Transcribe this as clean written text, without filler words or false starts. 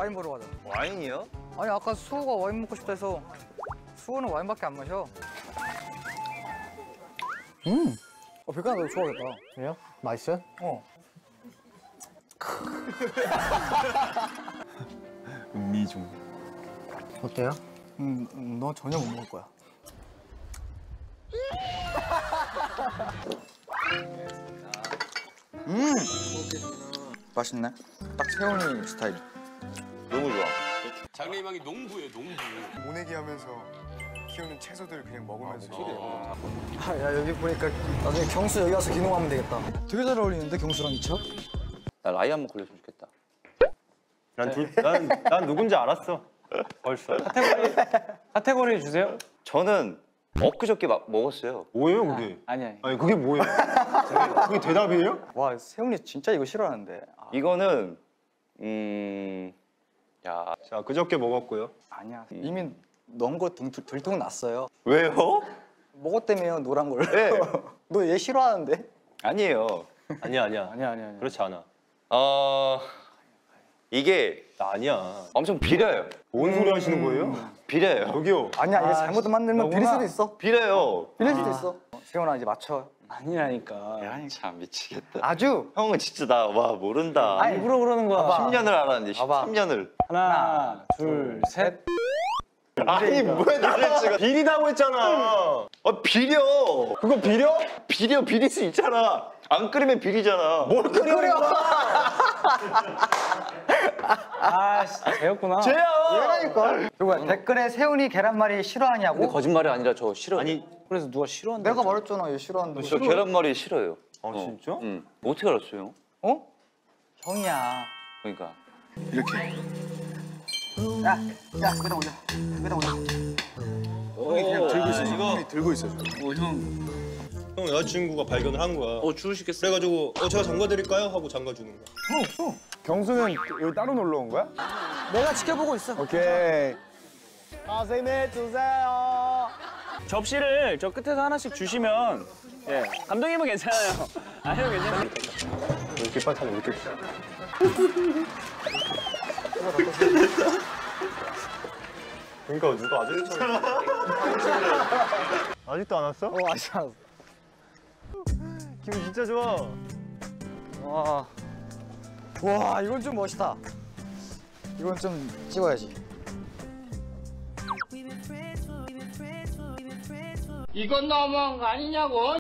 와인 보러 가자. 와인이요? 아니 아까 수호가 와인 먹고 싶다 해서. 수호는 와인밖에 안 마셔. 백현아 너 좋아하겠다. 그래요? 맛있어요? 어. 음미중. 어때요? 너 전혀 못 먹을 거야. 맛있네. 딱 세훈이 스타일. 너무 좋아. 장래희망이 농부예요, 농부. 모내기 하면서 키우는 채소들을 그냥 먹으면서 야 여기 보니까 나중에 경수 여기 와서 기농하면 되겠다. 되게 잘 어울리는데 경수랑 이차? 나 라이 한번 걸렸으면 좋겠다. 난 누군지 알았어. 벌써. 카테고리 주세요. 저는 엊그저께 먹었어요. 뭐예요, 그게? 아니. 아니, 그게 뭐예요? 그게 대답이에요? 와 세훈이 진짜 이거 싫어하는데. 이거는 야 자, 그저께 먹었고요. 아니야. 이미 넣은 거 들통 났어요. 왜요? 먹었다며요 노란 걸. 네. 너 얘 싫어하는데? 아니에요. 아니야. 아니야. 그렇지 않아. 이게 나 아니야. 엄청 비려요. 뭔 소리 하시는 거예요? 비려요. 여기요. 아니야 이게 잘못 만들면 비릴 수도 있어. 비려요. 비릴 수도 있어. 세훈아 이제 맞춰. 아니라니까. 참 미치겠다. 아주. 형은 진짜 나 와 모른다. 아니, 일부러 그러는 거야. 봐봐. 10년을 알았는데 봐봐. 13년을. 하나, 둘, 셋. 아니 뭐야 나를 지금 비리다고 했잖아. 비려. 그거 비려? 비릴 수 있잖아. 안 끓이면 비리잖아. 뭘 끓여? 아, 쟤였구나. 쟤야. 얘라니까. 누구야? 댓글에 세훈이 계란말이 싫어하냐고? 근데 거짓말이 아니라 저 싫어요. 아니, 그래서 누가 싫어한다. 내가 말했잖아 얘 싫어한다고. 저 계란말이 싫어요. 아, 진짜? 응. 어떻게 알았어요? 어? 형이야. 그러니까. 야 여기다 올려. 여기다 올려. 그냥 들고 있어. 이거 들고 있어. 형 여자친구가 발견을 한 거야. 주우시겠어요? 그래가지고 제가 잠가드릴까요? 하고 잠가주는 거야. 경수는 여기 따로 놀러 온 거야? 내가 지켜보고 있어. 오케이. 선생님 주세요. 접시를 저 끝에서 하나씩 주시면 예 감독님은 괜찮아요. 아 형 괜찮아요. 이렇게 빨리 타면 이렇게. 그러니까 누가 아직도 안 왔어? 아직 안 왔어. 기분 진짜 좋아. 와 이건 좀 멋있다. 이건 좀 찍어야지. 이건 너무한 거 아니냐고.